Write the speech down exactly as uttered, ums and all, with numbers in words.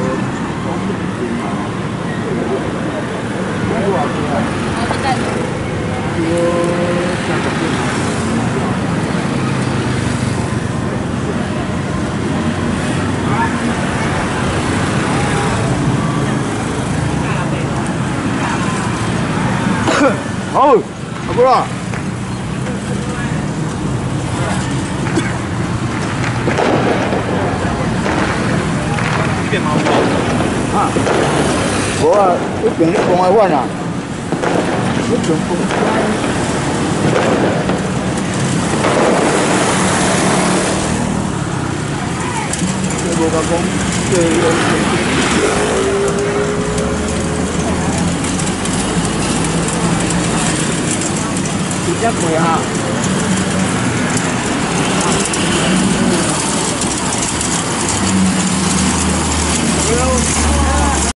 好，好不啦？ 变毛啊！我啊，一边讲的饭啊，一边讲。这无甲讲，这直接贵啊！